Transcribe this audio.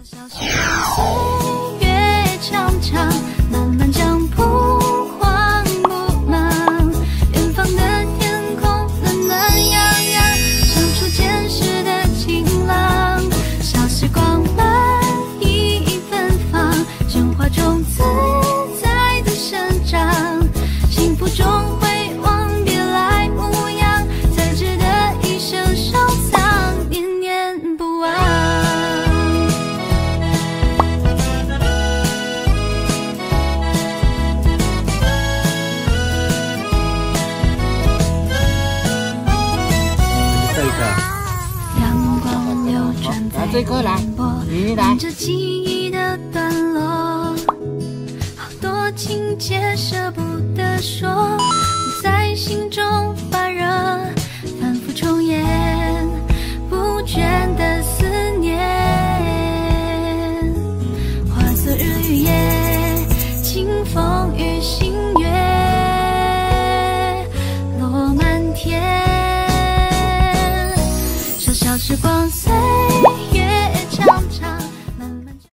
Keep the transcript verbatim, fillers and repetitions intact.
岁月长长，漫漫江浦荒不忙，远方的天空暖暖洋洋，像初见时的晴朗。小时光慢意芬芳，真花种自在的生长，幸福中回望别来无恙，才值得一生收藏，念念不忘。阳光流转在颠簸，沿着记忆的段落，好多情节舍不得说，在心中发热，反复重演，不倦的思念。化作日与夜，清风与星月，落满天。小小时光。